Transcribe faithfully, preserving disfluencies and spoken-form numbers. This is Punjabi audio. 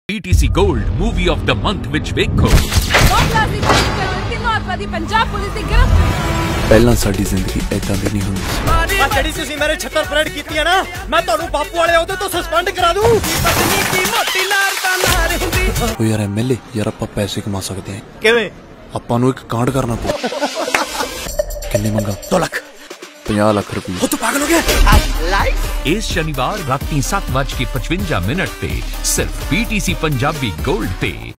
PTC gold movie of the month ਵਿੱਚ ਵੇਖੋ ਪੰਜਾਬ ਪੁਲਿਸ ਦੀ ਗ੍ਰਿਫਤ। ਪਹਿਲਾਂ ਸਾਡੀ ਜ਼ਿੰਦਗੀ ਏਦਾਂ ਦੀ ਨਹੀਂ ਹੁੰਦੀ। ਆ ਜਿਹੜੀ ਤੁਸੀਂ ਮੇਰੇ ਛੱਤਰ ਪਰੇਡ ਕੀਤੀ ਹੈ ਨਾ, ਮੈਂ ਤੁਹਾਨੂੰ ਬਾਪੂ ਵਾਲੇ ਉਹਦੇ ਤੋਂ ਸਸਪੈਂਡ ਕਰਾ ਦੂੰ। ਪਤਨੀ ਕੀ ਮੋਟੀ ਲਾਰ ਤਾਂ ਨਾਰ ਹੁੰਦੀ। ਉਹ ਯਾਰ ਐਮਐਲਏ ਯਾਰ ਆਪਾਂ ਪੈਸੇ ਕਮਾ ਸਕਦੇ ਹਾਂ। ਕਿਵੇਂ? ਆਪਾਂ ਨੂੰ ਇੱਕ ਕਾਂਡ ਕਰਨਾ ਪਊ। ਕਿੰਨੇ ਮੰਗਾ? दो ਲੱਖ ਪੰਜਾਹ ਲੱਖ ਰੁਪਏ। ਉਹ ਤੂੰ ਪਾਗਲ ਹੋ ਗਿਆ? ਇਸ ਸ਼ਨੀਵਾਰ ਰਾਤੀ ਸੱਤ ਵੱਜ ਕੇ ਪਚਵੰਜਾ ਮਿੰਟ ਤੇ ਸਿਰਫ ਪੀਟੀਸੀ ਪੰਜਾਬੀ ਗੋਲਡ ਤੇ।